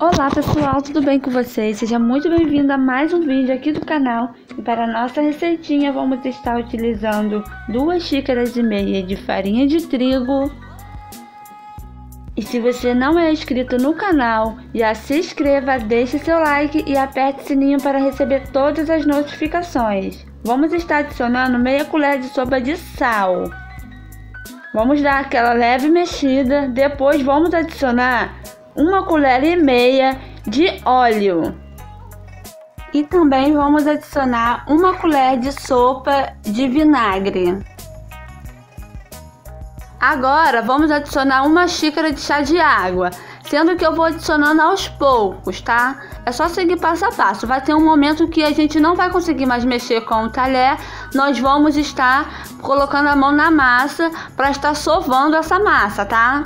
Olá pessoal, tudo bem com vocês? Seja muito bem-vindo a mais um vídeo aqui do canal. E para a nossa receitinha vamos estar utilizando 2 xícaras e meia de farinha de trigo. E se você não é inscrito no canal, já se inscreva, deixe seu like e aperte o sininho para receber todas as notificações. Vamos estar adicionando meia colher de sopa de sal. Vamos dar aquela leve mexida, depois vamos adicionar 1 colher e meia de óleo. E também vamos adicionar 1 colher de sopa de vinagre. Agora vamos adicionar 1 xícara de chá de água, sendo que eu vou adicionando aos poucos, tá? É só seguir passo a passo. Vai ter um momento que a gente não vai conseguir mais mexer com o talher. Nós vamos estar colocando a mão na massa para estar sovando essa massa, tá?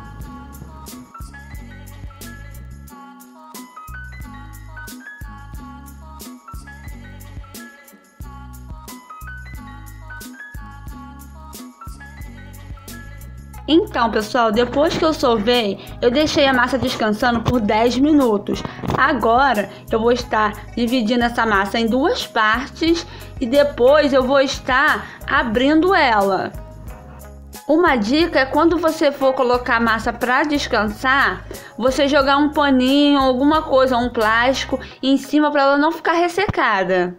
Então, pessoal, depois que eu sovei, eu deixei a massa descansando por 10 minutos. Agora, eu vou estar dividindo essa massa em 2 partes e depois eu vou estar abrindo ela. Uma dica é quando você for colocar a massa para descansar, você jogar um paninho, alguma coisa, um plástico em cima para ela não ficar ressecada.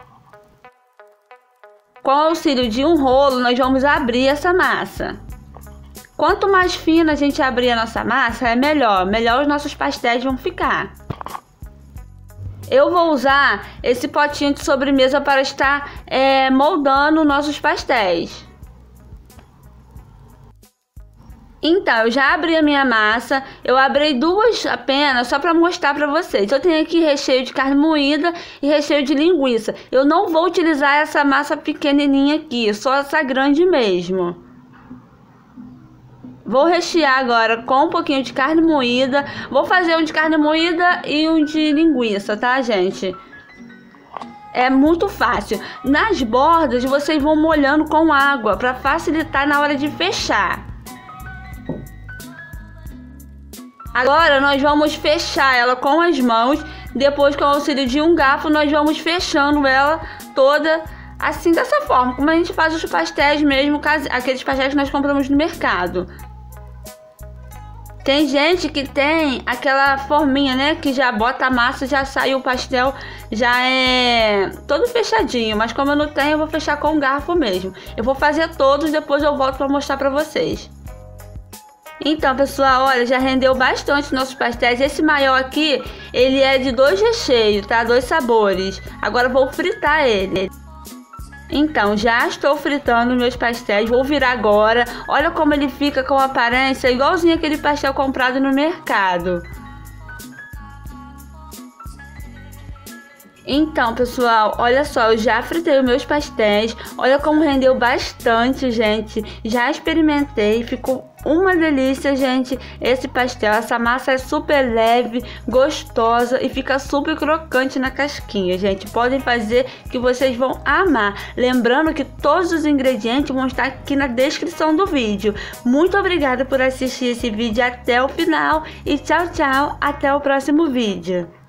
Com o auxílio de um rolo, nós vamos abrir essa massa. Quanto mais fina a gente abrir a nossa massa, é melhor os nossos pastéis vão ficar. Eu vou usar esse potinho de sobremesa para estar moldando nossos pastéis. Então, eu já abri a minha massa, eu abri 2 apenas, só para mostrar para vocês. Eu tenho aqui recheio de carne moída e recheio de linguiça. Eu não vou utilizar essa massa pequenininha aqui, só essa grande mesmo. Vou rechear agora com um pouquinho de carne moída. Vou fazer um de carne moída e um de linguiça, tá, gente? É muito fácil. Nas bordas, vocês vão molhando com água para facilitar na hora de fechar. Agora, nós vamos fechar ela com as mãos. Depois, com o auxílio de um garfo, nós vamos fechando ela toda assim, dessa forma. Como a gente faz os pastéis mesmo, aqueles pastéis que nós compramos no mercado. Tem gente que tem aquela forminha, né? Que já bota a massa, já sai o pastel, já é todo fechadinho. Mas como eu não tenho, eu vou fechar com um garfo mesmo. Eu vou fazer todos, depois eu volto para mostrar para vocês. Então, pessoal, olha, já rendeu bastante nossos pastéis. Esse maior aqui, ele é de 2 recheios, tá? 2 sabores. Agora eu vou fritar ele. Então, já estou fritando meus pastéis, vou virar agora. Olha como ele fica com a aparência igualzinho aquele pastel comprado no mercado. Então, pessoal, olha só, eu já fritei os meus pastéis. Olha como rendeu bastante, gente. Já experimentei, ficou uma delícia, gente, esse pastel. Essa massa é super leve, gostosa e fica super crocante na casquinha, gente. Podem fazer que vocês vão amar. Lembrando que todos os ingredientes vão estar aqui na descrição do vídeo. Muito obrigada por assistir esse vídeo até o final e tchau, tchau, até o próximo vídeo.